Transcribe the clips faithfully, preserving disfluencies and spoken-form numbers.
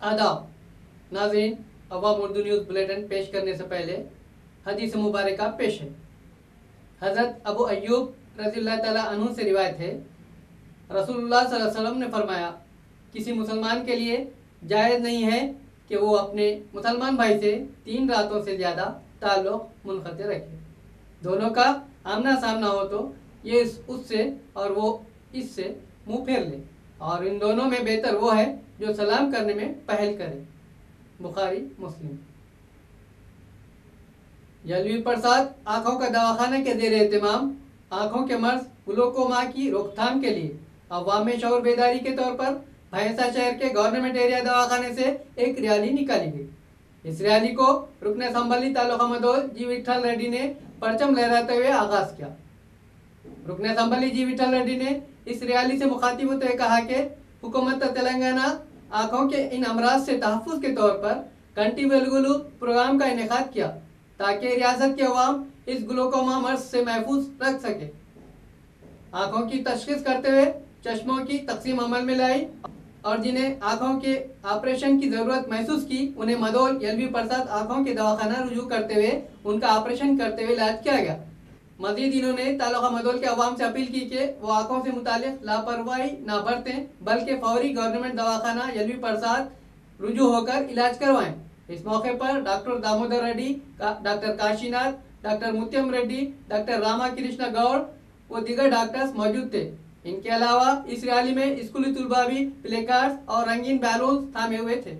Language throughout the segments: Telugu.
आदाब नाज़रीन, अवाम उर्दू न्यूज़ बुलेटिन पेश करने से पहले हदीस मुबारक पेश है। हज़रत अबू अय्यूब रज़ियल्लाहु ताला अन्हु से रिवायत है, रसूलुल्लाह सल्लल्लाहु अलैहि वसल्लम ने फरमाया, किसी मुसलमान के लिए जायज़ नहीं है कि वो अपने मुसलमान भाई से तीन रातों से ज़्यादा ताल्लुक़ मुनक़ते रखे। दोनों का आमना सामना हो तो ये उससे और वो इससे मुँह फेर ले, और इन दोनों में बेहतर वो है जो सलाम करने में पहल करे। बुखारी मुस्लिम। यलवी प्रसाद आँखों का दवाखाना के ज़ेर एहतमाम आँखों के मर्ज ग्लूकोमा की रोकथाम के लिए अवाम में शऊर बेदारी के तौर पर भैंसा शहर के गवर्नमेंट एरिया दवाखाने से एक रैली निकाली गई। इस रैली को रुकन असम्बली तालुका मदोल जी विठल रेड्डी ने परचम लहराते हुए आगाज किया। रुकन असम्बली जी विठल रेड्डी ने इस रैली से मुखातिब होते हुए कहा कि हुकूमत तेलंगाना आँखों के इन अमराज से तहफ़्फ़ुज़ के तौर पर कंटी वेलगुलू प्रोग्राम का इनेकाद किया ताकि रियासत के अवाम इस ग्लूकोमा मर्ज से महफूज रख सके। आँखों की तशख़ीस करते हुए चश्मों की तकसीम अमल में लाई और जिन्हें आँखों के ऑपरेशन की ज़रूरत महसूस की उन्हें मदोल यलवी प्रसाद आँखों के दवाखाना रुजू करते हुए उनका ऑपरेशन करते हुए इलाज किया गया। मजीद इन्होंने तालुका मदोल के अवाम से अपील की कि वो आँखों से मुतालिक लापरवाही ना बरतें, बल्कि फौरी गवर्नमेंट दवाखाना यलवी प्रसाद रुजू होकर इलाज करवाएं। इस मौके पर doctor Damodar Reddy, doctor Kashinath, doctor Mutyam Reddy, doctor Rama Krishna Goud व दीगर डॉक्टर्स मौजूद थे। इनके अलावा इस रैली में स्कूली तुलबा भी प्ले कार्ड्स और रंगीन बैलून थामे हुए थे।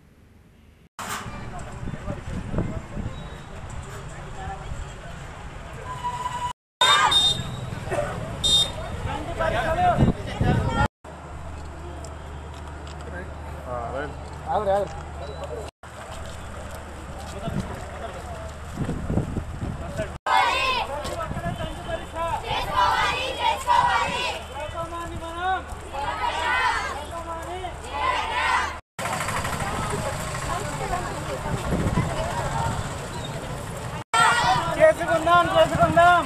చేసుకుందాం చేసుకుందాం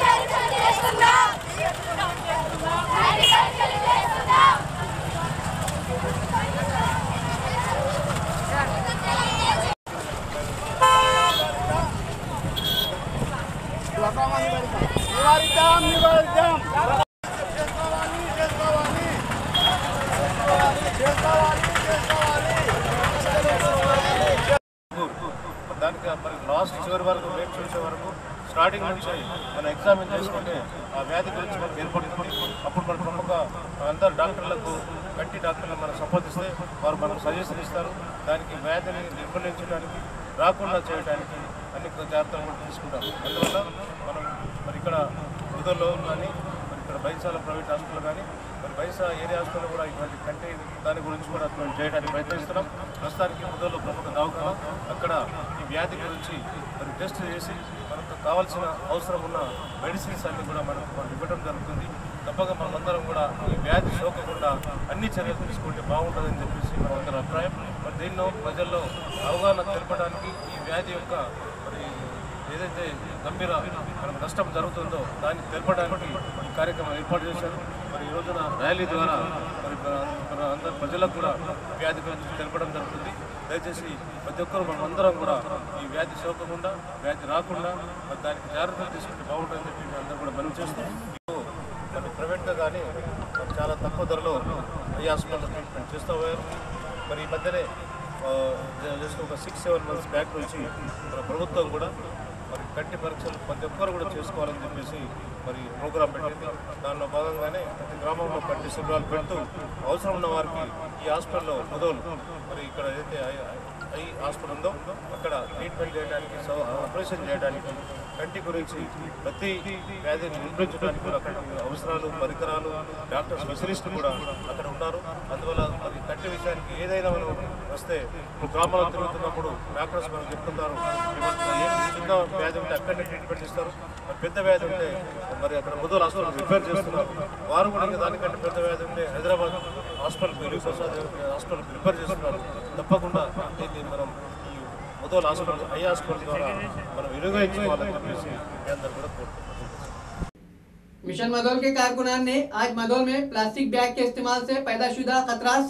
నివారిద్దాం నివారిద్దాం చేసుకోవాలి చేసుకోవాలి చేసుకోవాలి దానికి మరి లాస్ట్ చివరి వరకు వేపు చూసే వరకు స్టార్టింగ్ నుంచి మనం ఎగ్జామిన్ చేసుకుంటే ఆ వ్యాధి గురించి మనకు ఏర్పడుతుంది. అప్పుడు మన ప్రముఖ అందరు డాక్టర్లకు కంటి డాక్టర్లకు మనం సంప్రదిస్తే వారు మనకు సజెషన్ ఇస్తారు. దానికి వ్యాధిని నిర్మూలించడానికి రాకుండా చేయడానికి అన్ని జాగ్రత్తలు కూడా తీసుకుంటాం. అందువల్ల మనం మరి ఇక్కడ ఉదల్లో కానీ మరి ఇక్కడ బైసాల ప్రైవేట్ హాస్పిటల్ కానీ మరి బైసా ఏరియా హాస్పిటల్ కూడా ఇటువంటి కంటి దాని గురించి కూడా మనం చేయడానికి ప్రయత్నిస్తున్నాం. ప్రస్తుతానికి ఉదల్లో ప్రముఖ దవాఖానా అక్కడ ఈ వ్యాధి గురించి మరి టెస్ట్ చేసి మనకు కావాల్సిన అవసరం ఉన్న మెడిసిన్స్ అన్ని కూడా మనకు మనం ఇవ్వడం జరుగుతుంది. తప్పక మనమందరం కూడా ఈ వ్యాధి సోకకుండా అన్ని చర్యలు తీసుకుంటే బాగుంటుందని చెప్పేసి మనందరి అభిప్రాయం. మరి దీనిలో ప్రజల్లో అవగాహన తెలపడానికి ఈ వ్యాధి యొక్క మరి ఏదైతే గంభీర మనకు నష్టం జరుగుతుందో దాన్ని తెలపడానికి ఈ కార్యక్రమం ఏర్పాటు చేశారు. మరి ఈ రోజున ర్యాలీ ద్వారా మరి మన అందరు ప్రజలకు కూడా వ్యాధి గురించి తెలపడం జరుగుతుంది. దయచేసి ప్రతి ఒక్కరు మనమందరం కూడా ఈ వ్యాధి సోకకుండా వ్యాధి రాకుండా మరి దానికి జాగ్రత్తలు తీసుకుంటే బాగుంటుందని చెప్పి అందరూ కూడా మనం చేస్తాం. మరి ప్రైవేట్గా కానీ చాలా తక్కువ ధరలో ఈ హాస్పిటల్ ట్రీట్మెంట్ చేస్తూ పోయారు. మరి ఈ మధ్యనే జస్ట్ ఒక సిక్స్ సెవెన్ మంత్స్ బ్యాక్ నుంచి మన ప్రభుత్వం కూడా మరి కంటి పరీక్షలు ప్రతి ఒక్కరు కూడా చేసుకోవాలని చెప్పేసి మరి ప్రోగ్రాం పెట్టింది. దానిలో భాగంగానే ప్రతి గ్రామంలో కంటి శిబిరాలు పెడుతూ అవసరం ఉన్న వారికి ఈ హాస్పిటల్లో మొదలు మరి ఇక్కడ ఏదైతే ఐ హాస్పిటల్ ఉందో అక్కడ ట్రీట్మెంట్ చేయడానికి ఆపరేషన్ చేయడానికి కంటి గురించి ప్రతి వ్యాధిని నిర్వహించడానికి కూడా అక్కడ అవసరాలు పరికరాలు డాక్టర్ స్పెషలిస్టులు కూడా అక్కడ ఉన్నారు. అందువల్ల మరి కంటి విషయానికి ఏదైనా మనం వస్తే ఇప్పుడు గ్రామాల్లో తిరుగుతున్నప్పుడు డాక్టర్స్ మనం చెప్తున్నారు చిన్న వ్యాధి ఉంటే అక్కడనే ట్రీట్మెంట్ ఇస్తారు. మరి పెద్ద వ్యాధి ఉంటే మరి అక్కడ మొదలు హాస్పిటల్ రిఫర్ చేస్తున్నారు. వారు కూడా ఇంకా దానికంటే పెద్ద వ్యాధి ఉంటే హైదరాబాద్ హాస్పిటల్ యలవి ప్రసాద్ హాస్పిటల్ రిఫర్ చేస్తున్నారు. తప్పకుండా దీన్ని మనం ఈ మొదలు హాస్పిటల్ ఐ హాస్పిటల్ ద్వారా మనం వినియోగించుకోవాలని చెప్పేసి అందరూ కూడా కోరుకుంటున్నాం. मिशन मदोल के कारकुनान ने आज मदोल में प्लास्टिक बैग के इस्तेमाल से पैदाशुदा खतरात से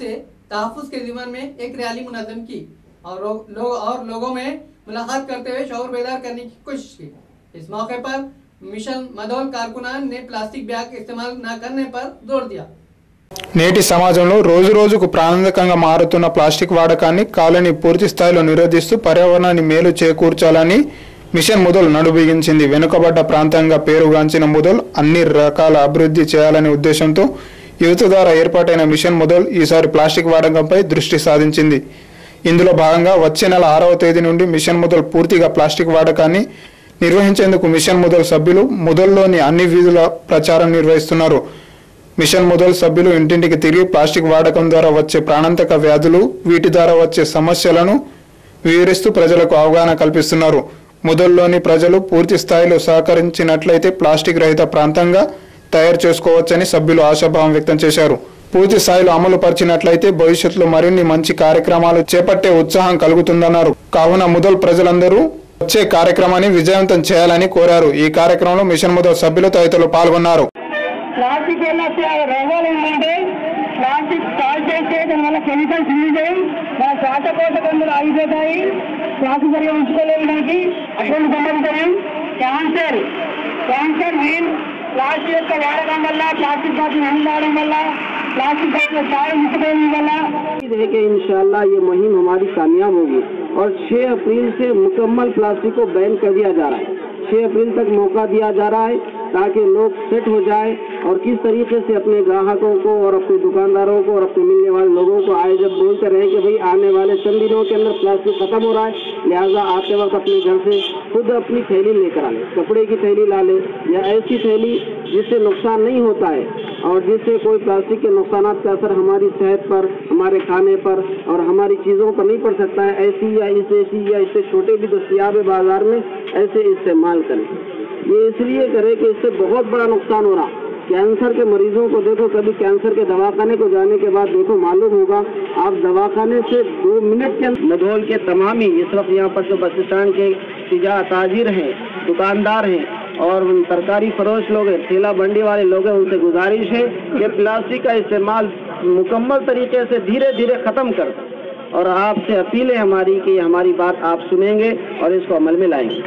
तहफ़्फ़ुज़ के ज़िम्मन में एक रैली मुनज़्ज़म की और लोग और लोगों में मुलाकात करते हुए शऊर बेदार करने की कोशिश की। इस मौके पर मिशन मदोल कारकुनान ने प्लास्टिक बैग इस्तेमाल न करने पर जोर दिया। నేటి సమాజంలో రోజు రోజుకు ప్రాణాంతకంగా మారుతున్న ప్లాస్టిక్ వాడకాన్ని కాలనీ పూర్తి స్థాయిలో నిరోధిస్తూ పర్యావరణాన్ని మేలు చేకూర్చాలని మిషన్ ముదల్ నడుబిగించింది. వెనుకబడ్డ ప్రాంతంగా పేరుగాంచిన ముదల్ అన్ని రకాల అభివృద్ధి చేయాలనే ఉద్దేశంతో యువత ద్వారా ఏర్పాటైన మిషన్ ముదల్ ఈసారి ప్లాస్టిక్ వాడకంపై దృష్టి సాధించింది. ఇందులో భాగంగా వచ్చే నెల ఆరవ తేదీ నుండి మిషన్ ముదల్ పూర్తిగా ప్లాస్టిక్ వాడకాన్ని నిర్వహించేందుకు మిషన్ ముదల్ సభ్యులు ముదల్లోని అన్ని వీధుల ప్రచారం నిర్వహిస్తున్నారు. మిషన్ ముదల్ సభ్యులు ఇంటింటికి తిరిగి ప్లాస్టిక్ వాడకం ద్వారా వచ్చే ప్రాణాంతక వ్యాధులు, వీటి ద్వారా వచ్చే సమస్యలను వివరిస్తూ ప్రజలకు అవగాహన కల్పిస్తున్నారు. ముదల్లోని ప్రజలు పూర్తి స్థాయిలో సహకరించినట్లయితే ప్లాస్టిక్ రహిత ప్రాంతంగా తయారు చేసుకోవచ్చని సభ్యులు ఆశాభావం వ్యక్తం చేశారు. పూర్తి స్థాయిలో అమలు పరిచినట్లయితే భవిష్యత్తులో మరిన్ని మంచి కార్యక్రమాలు చేపట్టే ఉత్సాహం కలుగుతుందన్నారు. కావున ముదల్ ప్రజలందరూ వచ్చే కార్యక్రమాన్ని విజయవంతం చేయాలని కోరారు. ఈ కార్యక్రమంలో మిషన్ ముదల్ సభ్యులు తదితరులు పాల్గొన్నారు. ప్లాస్టిక్ వల్ల రోగాలు ఏంటంటే ప్లాస్టిక్ కాల్ చేస్తే దానివల్ల కెమికల్స్ యూజ్ అయ్యి మన శ్వాసకోశ కందులు ఆగిపోతాయి, శ్వాస సరిగా ఉంచుకోలేము. దానికి అటువంటి సంబంధించిన క్యాన్సర్ క్యాన్సర్ మెయిన్ ప్లాస్టిక్ యొక్క వాడకం వల్ల, ప్లాస్టిక్ బాటిల్ नहीं వాడడం వల్ల, प्लास्टिक बाटिल चाय मुकदमे वाला है कि इंशाल्लाह ये मुहिम हमारी कामयाब होगी और छह अप्रैल से मुकम्मल प्लास्टिक को बैन कर दिया जा रहा है। छह अप्रैल तक मौका दिया जा रहा है ताकि लोग सेट हो जाए और किस तरीके से अपने ग्राहकों को और अपने दुकानदारों को और अपने मिलने वाले लोगों को आए जब बोलते रहे कि भाई आने वाले चंद दिनों के अंदर प्लास्टिक खत्म हो रहा है, लिहाजा आते वक्त अपने घर से खुद अपनी थैली लेकर आ ले, कपड़े की थैली ला ले या ऐसी थैली जिससे नुकसान नहीं होता है और जिससे कोई प्लास्टिक के नुकसान का असर हमारी सेहत पर, हमारे खाने पर और हमारी चीज़ों पर नहीं पड़ सकता है। ऐसी या इस ऐसी या इससे छोटे भी दस्तियाब है बाजार में, ऐसे इस्तेमाल करें। ये इसलिए करें कि इससे बहुत बड़ा नुकसान हो रहा। कैंसर के मरीजों को देखो, कभी कैंसर के दवाखाने को जाने के बाद देखो मालूम होगा आप दवाखाने से दो मिनट के मधोल के तमाम ही इस वक्त यहाँ पर जो बस स्टैंड के तिजा ताजिर हैं, दुकानदार हैं और तरकारी फरोश लोग हैं, ठेला बंडी वाले लोग हैं, उनसे गुजारिश है कि प्लास्टिक का इस्तेमाल मुकम्मल तरीके से धीरे धीरे ख़त्म कर दें और आपसे अपील है हमारी कि हमारी बात आप सुनेंगे और इसको अमल में लाएंगे।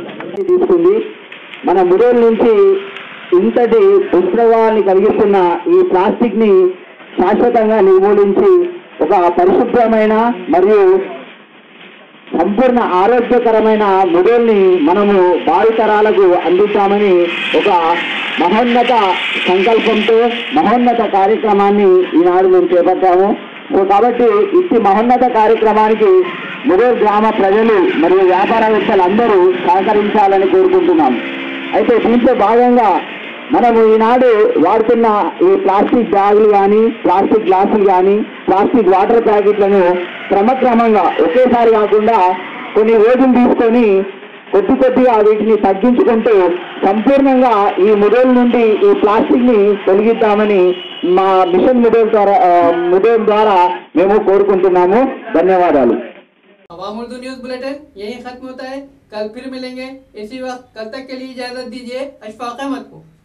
మన ముదల్ నుంచి ఇంతటి దుష్ప్రభావాన్ని కలిగిస్తున్న ఈ ప్లాస్టిక్ ని శాశ్వతంగా నిర్మూలించి ఒక పరిశుభ్రమైన మరియు సంపూర్ణ ఆరోగ్యకరమైన ముదల్ని మనము భావితరాలకు అందించామని ఒక మహోన్నత సంకల్పంతో మహోన్నత కార్యక్రమాన్ని ఈనాడు మేము చేపట్టాము. సో కాబట్టి ఇట్టి మహోన్నత కార్యక్రమానికి ముదల్ గ్రామ ప్రజలు మరియు వ్యాపారవేత్తలు అందరూ సహకరించాలని కోరుకుంటున్నాము. అయితే దీంతో భాగంగా మనము ఈనాడు వాడుతున్న ఈ ప్లాస్టిక్ బ్యాగులు కానీ, ప్లాస్టిక్ గ్లాసులు కానీ, ప్లాస్టిక్ వాటర్ ప్యాకెట్లను క్రమక్రమంగా ఒకేసారి కాకుండా కొన్ని రోజులు తీసుకొని కొద్ది కొద్దిగా వీటిని తగ్గించుకుంటూ సంపూర్ణంగా ఈ ముదల్ నుండి ఈ ప్లాస్టిక్ ని తొలగిద్దామని మా మిషన్ ముదల్ ద్వారా ముదల్ ద్వారా మేము కోరుకుంటున్నాము. ధన్యవాదాలు. अवाम उर्दू न्यूज बुलेटिन यही खत्म होता है। कल फिर मिलेंगे इसी वक्त। कल तक के लिए इजाजत दीजिए। अशफाक अहमद को।